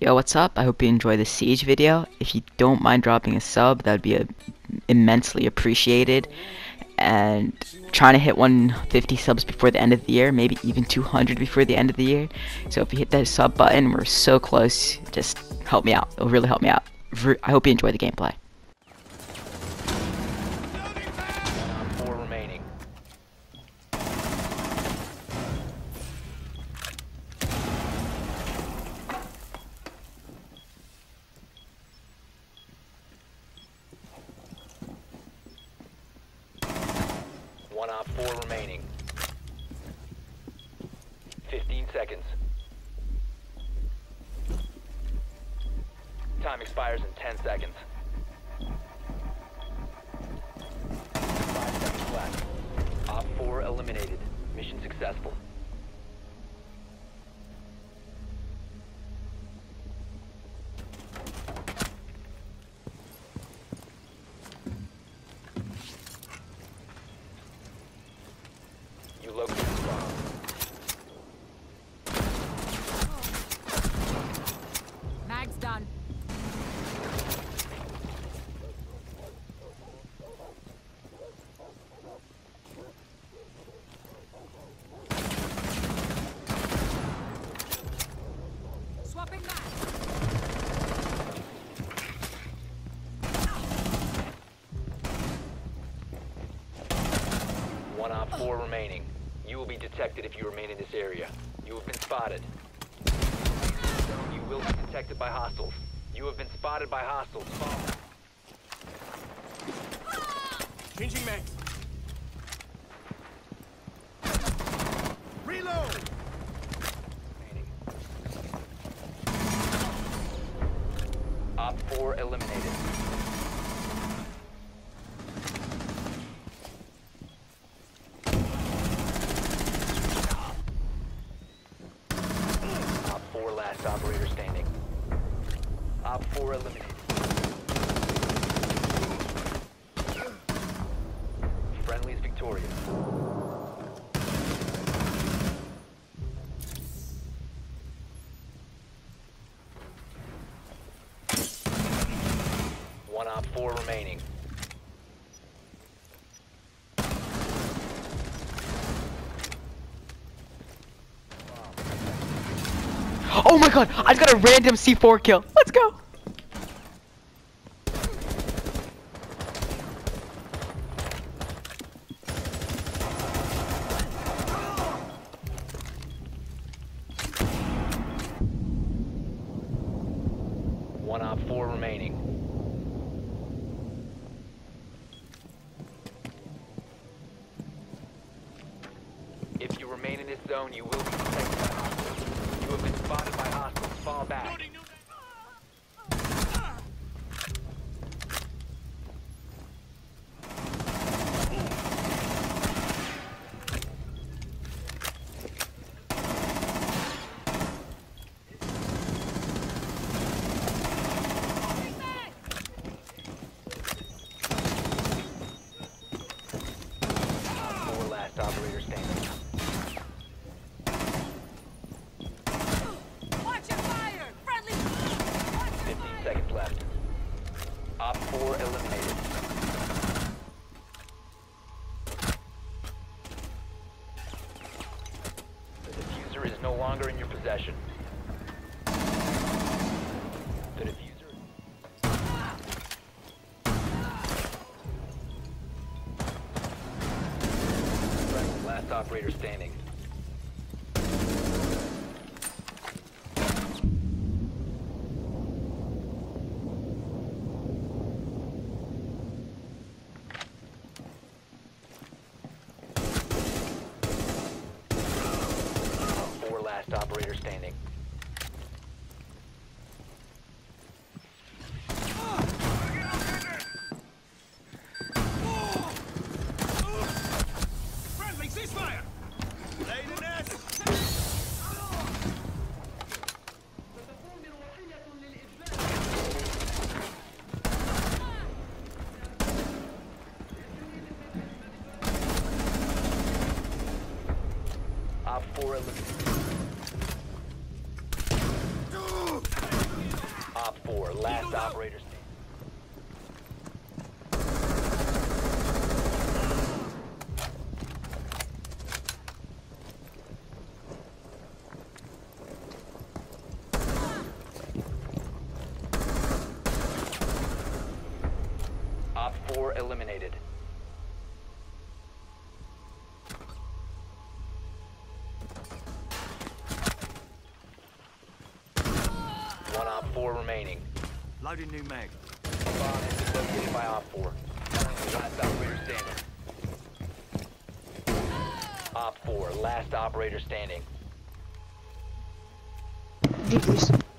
Yo, what's up? I hope you enjoy the Siege video. If you don't mind dropping a sub, that would be immensely appreciated. And trying to hit 150 subs before the end of the year, maybe even 200 before the end of the year. So if you hit that sub button, we're so close. Just help me out. It'll really help me out. I hope you enjoy the gameplay. Four remaining. One op four remaining. 15 seconds. Time expires in 10 seconds. 5 seconds left. Op 4 eliminated. Mission successful. You located the bomb. Mag's done. Swapping mag. One op 4 remaining. You will be detected if you remain in this area. You have been spotted. You will be detected by hostiles. You have been spotted by hostiles. Follow. Changing mags. Reload! Remaining. Op 4 eliminated. Op 4 last operator standing. Op 4 eliminated. Friendly's victorious. One op 4 remaining. Oh my god! I got a random C4 kill. Let's go! One op 4 remaining. If you remain in this zone, you will be detected by hostiles. You have been spotted by hostiles. Fall back. Four last operator standing. Watch your fire! Friendly! 15 seconds left. Op 4 eliminated. The diffuser is no longer in your possession. The diffuser. Last operator standing. Four last operator standing. Friendly, ceasefire! Laid in acid! Op 4 eliminated. Op 4, last operator standing. Op 4 eliminated. One Op 4 remaining. Loading new mag. Bomb has been located by Op 4. Last operator standing. Op 4, last operator standing. Deep, please.